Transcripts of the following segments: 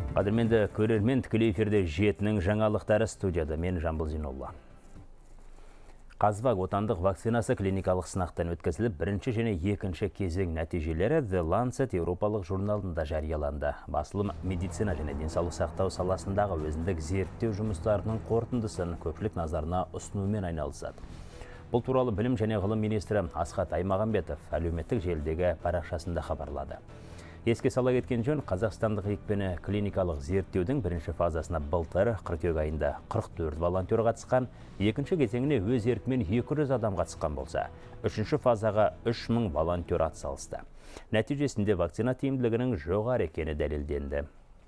Қадірменді көрермен, тікелей эфирде жетінің жаңалықтары студияда. Мен Жамбыл Зинолла. Қазбақ отандық вакцинасы клиникалық сынақтан өткізіліп, бірінші және екінші кезең нәтижелері The Lancet Еуропалық журналында жарияланды. Басылым медицина және денсаулық сақтау саласындағы өзіндік зерттеу жұмыстарының қорытындысын көпшілік назарына ұсынумен айналысады. Бұл туралы білім және ғылым министрі Асхат Аймағамбетов әлеуметтік желідегі парақшасында хабарлады. Еске сала кеткен жөн, қазақстандық екпені клиникалық зерттеудің бірінші фазасына былтыр қыркүйек айында 44 волонтер қатысқан, екінші кезеңіне өз еркімен 200 адам қатысқан болса, үшінші фазаға 3000 волонтер атсалысты. Нәтижесінде вакцина тиімділігінің жоғары екені дәлелденді.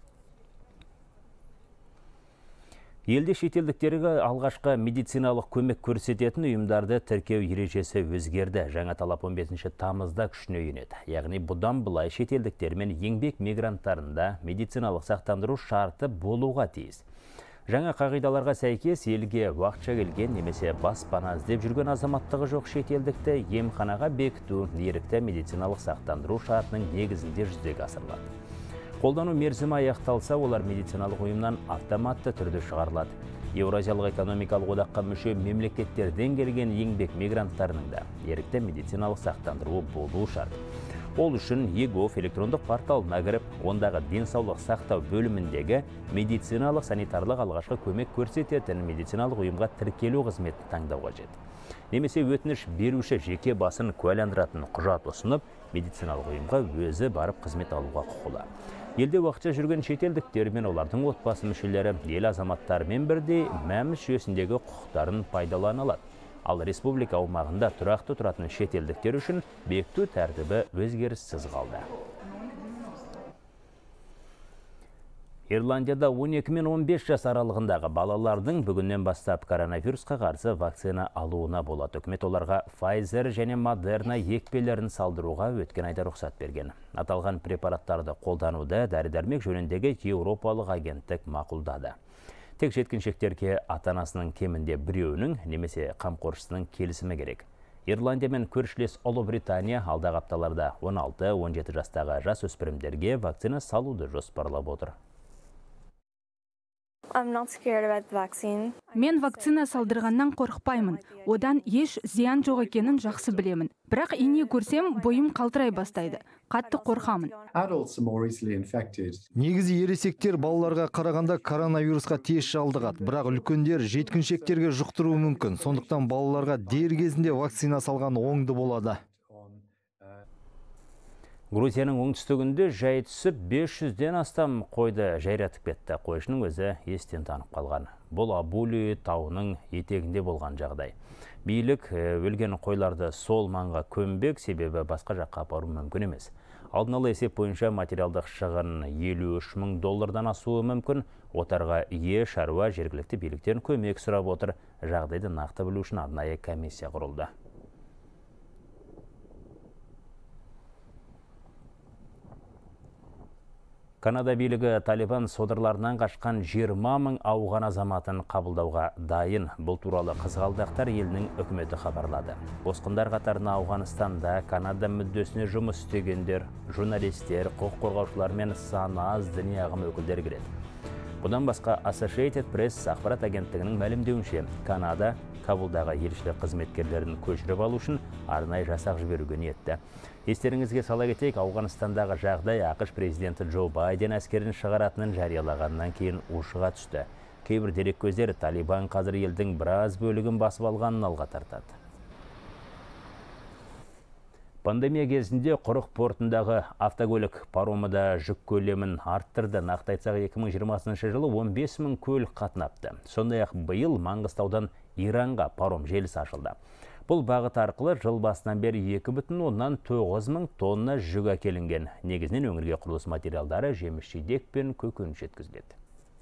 Елде шетелдіктерге алғашқы медициналық көмек көрсететін ұйымдарды тіркеу ережесі өзгерді. Жаңа талап 15 тамызда күшіне енеді. Яғни бұдан былай шетелдіктермен еңбек мигранттарында медициналық сақтандыру шарты болуға тиіс. Жаңа қағидаларға сәйкес елге уақытша келген немесе баспана іздеп жүрген азаматтығы жоқ шетелдікті емханаға бекіту ерікті медициналық сақтандыру шартының негізінде жүзеге асырылады. Қолдану мерзімі аяқталса, олар медициналық ұйымнан автоматты түрде шығарылады. Еуразиялық экономикалық одаққа мүше мемлекеттерден келген еңбек мигранттарының да ерікті медициналық сақтандыру болуы шарт. Ол үшін ЕГОВ электрондық порталына кіріп, ондағы денсаулық сақтау бөліміндегі медициналық санитарлық алғашқы көмек көрсететін медициналық ұйымға тіркелу қызметін таңдау қажет. Немесе өтініш беруші жеке басын куәландыратын құжат ұсынып, медициналық ұйымға өзі барып қызмет алуға құқылы. Елде уақытша жүрген шетелдіктер мен олардың отбасы мүшелері ел азаматтарымен бірдей мәмс жүйесіндегі құқықтарын пайдалана алады. Ал республика аумағында тұрақты тұратын шетелдіктер үшін бекіту тәртібі өзгеріссіз қалды. Ирландияда 12 мен 15 жас аралығындағы балалардың бүгіннен бастап коронавирусқа қарсы вакцина алуына болады. Үкімет оларға Pfizer және Moderna екпелерін салдыруға өткен айда рұқсат берген. Аталған препараттарды қолдануды дәрі-дәрмек жөніндегі Еуропалық агенттік мақұлдады. Тек жеткіншектерге ата-анасының кемінде біреуінің немесе қамқоршысының келісімі керек. Ирландия мен көршілес Ұлыбритания алдағы апталарда 16-17 жастағы жасөспірімдерге вакцина салуды жоспарлап отыр. Мен вакцина салдырғаннан қорықпаймын. Одан еш зиян жоқ екенін жақсы білемін. Бірақ ине көрсем, бойым қалтырай бастайды. Қатты қорқамын. Негізі ересектер балаларға қарағанда коронавирусқа тез шалдығады. Бірақ үлкендер жеткіншектерге жұқтыруы мүмкін. Сондықтан балаларға дер кезінде вакцина салған оңды болады. Грузияның оңтүстігінде жай түсіп 500-ден астам қойды жайратып кетті. Қойшының өзі естен танып қалған. Бұл Абули тауының етегінде болған жағдай. Билік өлген қойларды сол маңға көмбек, себебі басқа жаққа апару мүмкін емес. Алдын ала есеп бойынша материалдық шығын $53,000 асуы мүмкін. Отарға ие шаруа жергілікті биліктен көмек сұрап отыр. Жағдайды нақты білу үшін арнайы комиссия құрылды. Канада билігі Талибан содырларынан қашқан 20 мың ауған азаматын қабылдауға дайын. Бұл туралы қызғалдақтар елінің үкіметі хабарлады. Босқындар қатарына Ауғанстанда Канада мүддесіне жұмыс істегендер, журналистер, құқық қорғаушылар мен саны аз діни ағым өкілдері кіреді. Бұдан басқа Associated Press ақпарат агенттігінің мәлімдеуінше, Канада Кабулдағы елшілік қызметкерлерін көшіріп алу үшін арнайы жасақ жіберуге ниетті. Естеріңізге сала кетейік, Ауғанстандағы жағдай ақш президенті Джо Байден әскерін шығаратынын жариялағаннан кейін ушыға түсті. Кейбір дереккөздер Талибан қазір елдің біраз бөлігін басып алғанын алға тартады. Пандемия кезінде Құрық портындағы автокөлік паромы да жүк көлемін арттырды. Нақты айтсақ 2020 жылы 15 мың көлік қатынапты. Сондай-ақ биыл Маңғыстаудан Иранға паром желісі ашылды. Бұл бағыт арқылы жыл басынан бері 2,9 мың тонна жүк әкелінген. Негізінен өңірге құрылыс материалдары, жеміс-жидек пен көкөніс жеткізіледі.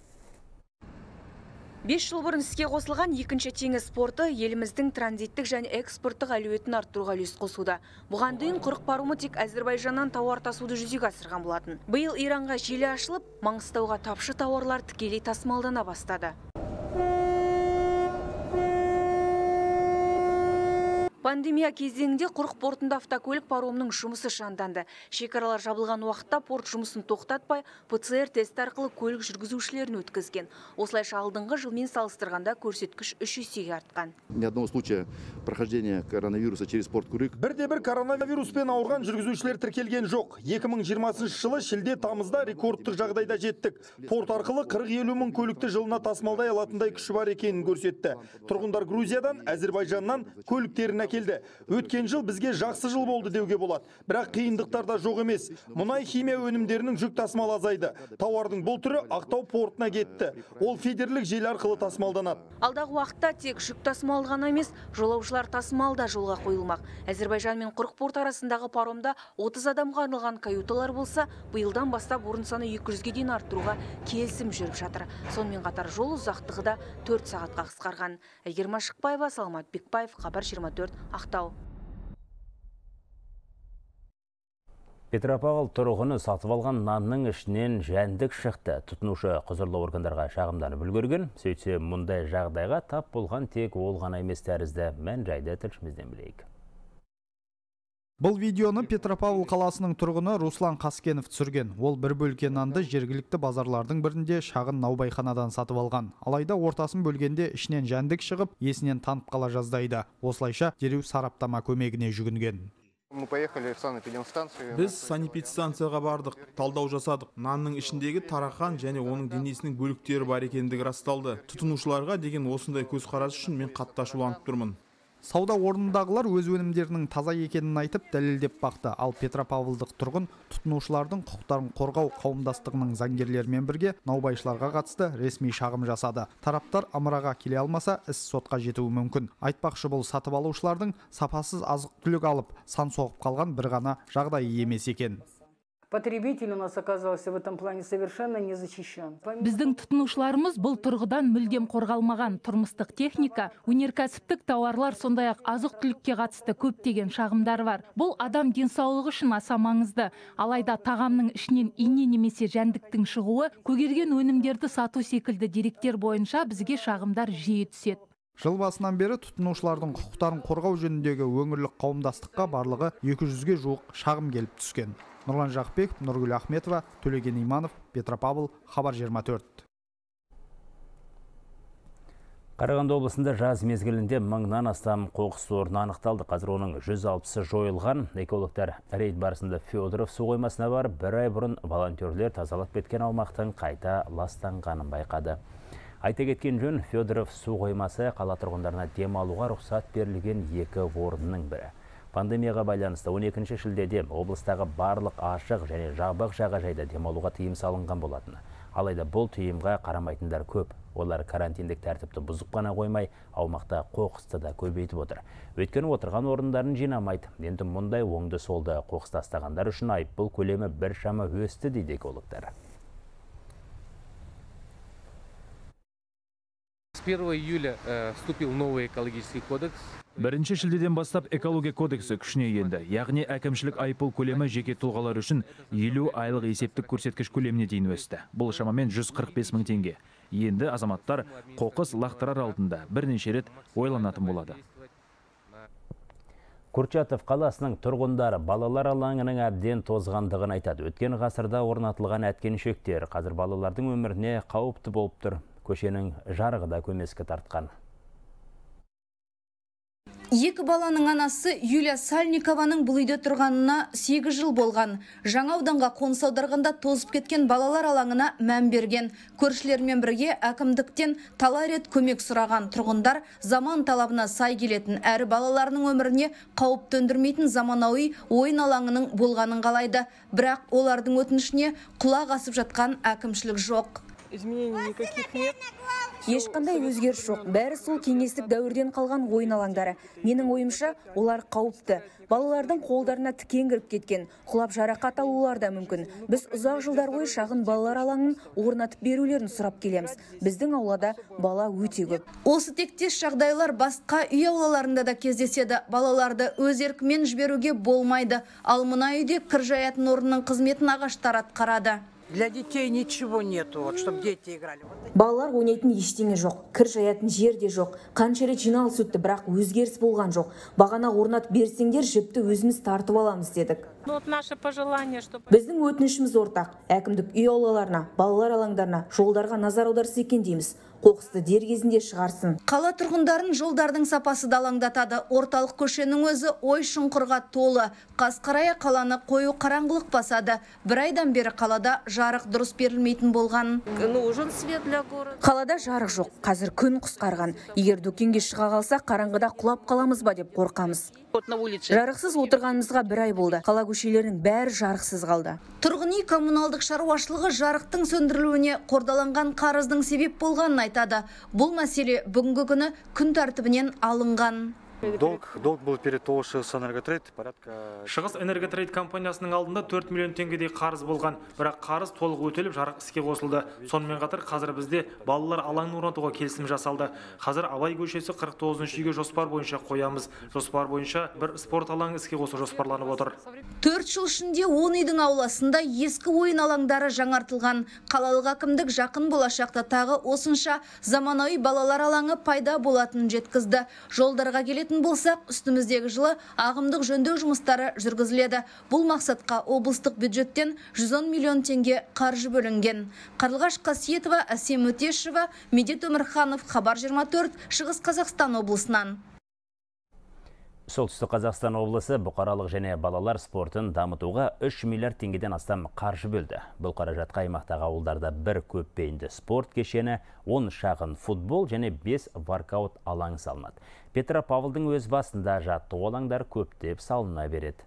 5 жыл бұрын іске қосылған екінші теңіз порты еліміздің транзиттік және экспорттық әлеуетін арттыруға үлес қосуда. Бұған дейін Құрық паромы тек Әзербайжаннан тауар тасуды жүзеге асырған болатын. Биыл Иранға желі ашылып, Маңғыстауға тапшы тауарлар тікелей тасымалдана бастады. Пандемия кезеңінде Құрық портында автокөлік паромның жұмысы жанданды. Шекаралар жабылған уақытта порт жұмысын тоқтатпай, ПЦР тест арқылы көлік жүргізушілерін өткізген. Осылайша алдыңғы жылмен салыстырғанда көрсеткіш 3 есеге артқан. Ни одного случая прохождения коронавируса через порт Күрік. Бірде-бір коронавируспен ауырған жүргізушілер тіркелген жоқ. 2020 жылы шілде-тамызда рекордтық жағдайда жеттік. Порт арқылы 40-50 мың көлікті жылына тасымалдай алатындай күші бар екенін көрсетті. Тұрғындар Грузиядан, Әзербайжаннан көліктерін әкелді. Өткен жыл бізге жақсы жыл болды деуге болады. Бірақ қиындықтар да жоқ емес. Мұнай химия өнімдерінің жүк тасымалы азайды. Тауардың бұл түрі Ақтау портына кетті. Ол федерлік желі арқылы тасымалданады. Алдағы уақытта тек жүк тасымалы ғана емес, жолаушылар тасымалы да жолға қойылмақ. Әзербайжан мен Құрық порт арасындағы паромда 30 адамға арналған каюталар болса, биылдан бастап орын саны 200-ге дейін арттыруға келісім жүріп жатыр. Сонымен қатар жол ұзақтығы да 4 сағатқа қысқарған. Әйгерім Ашықбаева, Саламат Бекбаев, Хабар 24, Ақтау. Петропавл тұрғыны сатып алған нанның ішінен жәндік шықты. Тұтынушы құзырлы органдарға шағымданып үлгерген. Сөйтсе, мұндай жағдайға тап болған тек ол ғана емес тәрізді. Мән жайды тілшімізден білейік. Бұл видеоны Петропавл қаласының тұрғыны Руслан Қаскенов түсірген. Ол бір бөлке нанды жергілікті базарлардың бірінде шағын наубайханадан сатып алған. Алайда ортасын бөлгенде ішінен жәндік шығып, есінен танып қала жаздайды. Осылайша дереу сараптама көмегіне жүгінген. Біз санэпидстанцияға бардық, талдау жасадық. Нанның ішіндегі тарақан және оның денесінің бөліктері бар екендігі расталды. Тұтынушыларға деген осындай көзқарас үшін мен қатты ашуланып тұрмын. Сауда орнындағылар өз өнімдерінің таза екенін айтып дәлелдеп бақты. Ал Петропавлдық тұрғын тұтынушылардың құқықтарын қорғау қауымдастығының заңгерлерімен бірге наубайшыларға қатысты ресми шағым жасады. Тараптар ымыраға келе алмаса, іс сотқа жетуі мүмкін. Айтпақшы, бұл сатып алушылардың сапасыз азық-түлік алып, сан соғып қалған бір ғана жағдайы емес екен. Потребитель у нас оказался в этом плане совершенно не защищен. Біздің тұтынушыларымыз бұл тұрғыдан мүлдем қорғалмаған. Тұрмыстық техника, өнеркәсіптік тауарлар, сондай-ақ азық-түлікке қатысты көптеген шағымдар бар. Бұл адам денсаулығы үшін аса маңызды. Алайда тағамның ішінен ине немесе жәндіктің шығуы, көгерген өнімдерді сату секілді деректер бойынша бізге шағымдар жиі түседі. Жыл басынан бері тұтынушылардың құқықтарын қорғау жөніндегі өңірлік қауымдастыққа барлығы 200-ге жуық шағым келіп түскен. Нұрлан Жақпеков, Нұргүл Ахметова, Төлеген Иманов, Петропавл, Хабар 24. Қарағанды облысында жаз мезгілінде 1000-нан астам қоқыс орны анықталды. Қазір оның 160-ы жойылған. Экологтар рейд барысында Федоров су қоймасына барып, бір ай бұрын волонтерлер тазалап кеткен аумақтың қайта ластанғанын байқады. Айта кеткен жөн, Федоров су қоймасы қала тұрғындарына демалуға рұқсат берілген 2 орынның бірі. Пандемияға байланысты 12 шілдеде облыстағы барлық ашық және жабық жағажайда демалуға тыйым салынған болатын. Алайда бұл тыйымға қарамайтындар көп. Олар карантиндік тәртіпті бұзып қана қоймай, аумақта қоқысты да көбейтіп отыр. Өйткені отырған орындарын жинамайды. Енді мұндай оңды солды қоқыс тастағандар үшін айыппұл көлемі біршама өсті дейді экологтар. С 1 июля вступил новый экологический кодекс. 1 шілдеден бастап экология кодексі күшіне енді. Яғни әкімшілік айыппұл көлемі жеке тұлғалар үшін 50 айлық есептік көрсеткіш көлеміне дейін өсті. Бұл шамамен 145 мың теңге. Енді азаматтар қоқыс лақтырар алдында бірнеше рет ойланатын болады. Курчатов қаласының тұрғындары балалар алаңының әбден тозғандығын айтады. Өткен ғасырда орнатылған әткеншектер қазір балалардың өміріне қауіпті болып тұр. Көшенің жарығы да көмескі тартқан. Екі баланың анасы Юлия Сальникованың бұл үйде тұрғанына 8 жыл болған. Жаңа ауданға қоныс аударғанда тозып кеткен балалар алаңына мән берген. Көршілермен бірге әкімдіктен талай рет көмек сұраған. Тұрғындар заман талабына сай келетін әрі балаларының өміріне қауіп төндірмейтін заманауи ойын алаңының болғанын қалайды. Бірақ олардың өтінішіне құлақ асып жатқан әкімшілік жоқ. Ешқандай өзгеріс жоқ. Бәрі сол кеңестік дәуірден қалған ойын алаңдары. Менің ойымша, олар қауіпті. Балалардың қолдарына тікен кіріп кеткен, құлап жарақат алулар да мүмкін. Біз ұзақ жылдар бойы шағын балалар алаңын орнатып берулерін сұрап келеміз. Біздің аулада бала өте көп. Осы тектес жағдайлар басқа үй аулаларында да кездеседі. Балаларды өз еркімен жіберуге болмайды. Ал мына үйде кір жаятын орынның қызметін ағаштар атқарады. Для детей ничего нету, вот, чтобы дети играли. Балалар ойнайтын ештеңе жоқ, кір жаятын жер де жоқ. Қанша рет жиналыс өтті, бірақ өзгеріс болған жоқ. Бағана орнатып берсеңдер, жіпті өзіміз тартып аламыз дедік. Біздің өтінішіміз ортақ. Әкімдік үй аулаларына, балалар алаңдарына, жолдарға назар аударса екен дейміз. Қоқысты дер кезінде шығарсын. Қала тұрғындарын жолдардың сапасы да алаңдатады. Орталық көшенің өзі ой шұңқырға толы. Қас қарая қаланы қою қараңғылық басады. Бір айдан бері қалада жарық дұрыс берілмейтін болған. Қалада жарық жоқ. Қазір күн қысқарған. Егер дүкенге шыға қалсақ, қараңғыда құлап қаламыз ба деп қорқамыз. Жарықсыз отырғанымызға бір ай болды. Қала көшелерінің бәрі жарықсыз қалды. Тұрғын үй коммуналдық шаруашылығы жарықтың сөндірілуіне қордаланған қарыздың себеп болғанын айтады. Бұл мәселе бүгінгі күні күн тәртібінен алынған. Долг был перед ТО «Шығысэнерготрейд» порядка... «Шығысэнерготрейд» компаниясының алдында 4 миллион теңгедей қарыз болған, бірақ қарыз толық өтеліп жарық іске қосылды. Сонымен қатар қазір бізде балалар алаңын орнатуға келісім жасалды. Қазір Абай көшесі 49-ші үйге жоспар бойынша қоямыз. Жоспар бойынша бір спорт алаңы іске қосу жоспарланып отыр. 4 жыл ішінде 10 үйдің ауласында ескі ойын алаңдары жаңартылған. Қалалық әкімдік жақын болашақта тағы осынша заманауи балалар алаңы пайда болатынын жеткізді. Жолдарға келетін болсақ, үстіміздегі жылы ағымдық жөндеу жұмыстары жүргізіледі. Бұл мақсатқа облыстық бюджеттен 110 миллион теңге қаржы бөлінген. Қарлығаш Қасиетова, Әсем Өтешева, Медет Өмірханов, Хабар 24, Шығыс Қазақстан облысынан. Солтүстік Қазақстан облысы бұқаралық және балалар спортын дамытуға 3 миллиард теңгеден астам қаржы бөлді. Бұл қаражатқа аймақтағы ауылдарда бір көпбейінді спорт кешені, 10 шағын футбол және 5 воркаут алаңы салынады. Петропавлдың өз басында жаттығу алаңдары көптеп салына береді.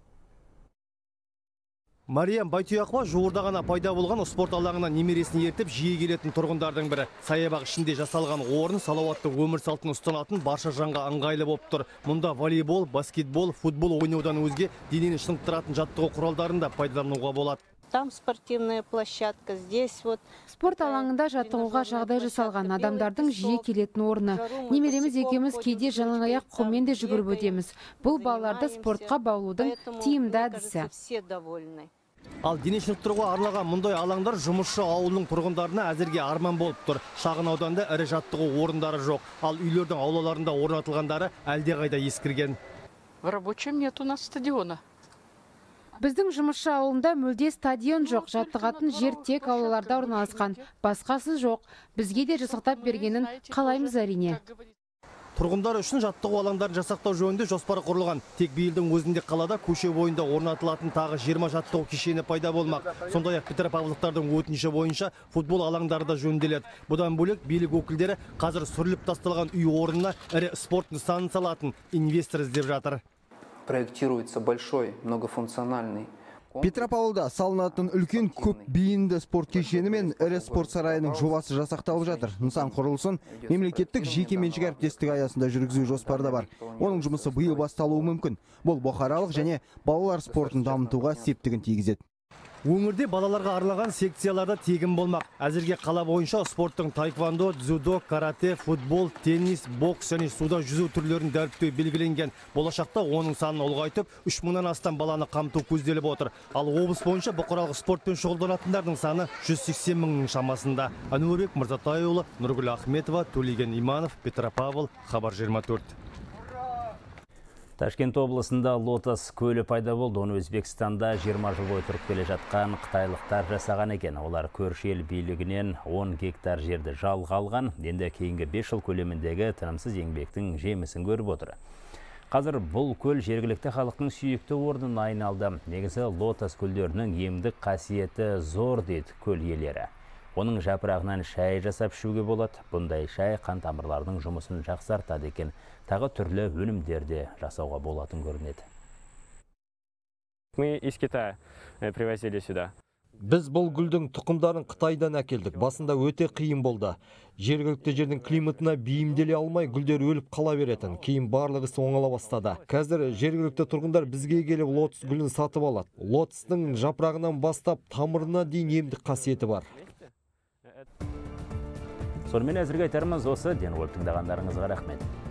Мариям Байтұяқова жуырда ғана пайда болған спорт алаңына немересін ертіп жиі келетін тұрғындардың бірі. Саябақ ішінде жасалған орын салауатты өмір салтын ұстанатын барша жанға ыңғайлы болып тұр. Мұнда волейбол, баскетбол, футбол ойнаудан өзге денені шынықтыратын жаттығу құралдарын да пайдалануға болады. Там спортивная площадка, здесь вот. Спорт алаңында жаттығуға жағдай жасалған, адамдардың жиі келетін орны. Немереміз екеуміз кейде жалаңаяқ құммен де жүгіріп өтеміз. Бұл балаларды спортқа баулудың тиімді әдісі. Ал дене шынықтыруға арналған мұндай алаңдар жұмысшы ауылының тұрғындарына әзірге арман болып тұр. Шағын ауданда ірі жаттығу орындары жоқ. Ал үйлердің аулаларында орнатылғандары әлдеқайда ескірген. В рабочем нет у нас стадиона. Біздің жұмысшы ауылында мүлде стадион жоқ, жаттығатын жер тек аулаларда орналасқан. Басқасы жоқ. Бізге де жасақтап бергенін қалаймыз әрине. Тұрғындар үшін жаттығу алаңдарын жасақтау жөнінде жоспар құрылған. Тек биылдың өзінде қалада көше бойында орнатылатын тағы 20 жаттығу кешені пайда болмақ. Сондай-ақ петропавлдықтардың өтініші бойынша футбол алаңдары да жөнделеді. Бұдан бөлек билік өкілдері қазір сүріліп тасталған үй орнына ірі спорт нысанын салатын инвестор іздеп жатыр. Проектируется большой многофункциональный. Петропавлда салынатын үлкен көп бейінді спорт кешені мен ірі спорт сарайының жобасы жасақталып жатыр. Нысан құрылысын мемлекеттік жекеменшік әріптестік аясында жүргізу жоспарда бар. Оның жұмысы биыл басталуы мүмкін. Бұл бұқаралық және балалар спортын дамытуға септігін тигізеді. Өңірде балаларға арналған секцияларда тегін болмақ. Әзірге қала бойынша спорттың таеквондо, дзюдо, карате, футбол, теннис, бокс және суда жүзу түрлерін дәріптеу белгіленген. Болашақта оның санын ұлғайтып, 3000-нан астам баланы қамту көзделіп отыр. Ал облыс бойынша бұқаралық спортпен шұғылданатындардың саны 180 мыңның шамасында. Әнуарбек Мырзатайұлы, Нұргүл Ахметова, Төлеген Иманов, Петропавл, Хабар 24. Ташкент облысында Лотос көлі пайда болды. Оны Өзбекстанда 20 жыл бойы тұрып келе жатқан қытайлықтар жасаған екен. Олар көрші ел билігінен 10 гектар жерді жалға алған. Енді кейінгі 5 жыл көлеміндегі тынымсыз еңбектің жемісін көріп отыр. Қазір бұл көл жергілікті халықтың сүйікті орнына айналды. Негізі Лотос көлдерінің емдік қасиеті зор дейді көл иелері. Оның жапырағынан шай жасап ішуге болады. Бұндай шай қан тамырларының жұмысын жақсартады екен. Тағы түрлі өнімдерде жасауға болатын көрінеді. Мы из Китая привозили сюда. Біз бұл гүлдің тұқымдарын Қытайдан әкелдік. Басында өте қиын болды. Жергілікті жердің климатына бейімделе алмай гүлдер өліп қала беретін. Кейін барлығы оңала бастады. Қазір жергілікті тұрғындар бізге келіп лотос гүлін сатып алады. Лотостың жапырағынан бастап тамырына дейін емдік қасиеті бар. Сонымен әзірге айтарымыз осы. Ден болып тыңдағандарыңызға рахмет.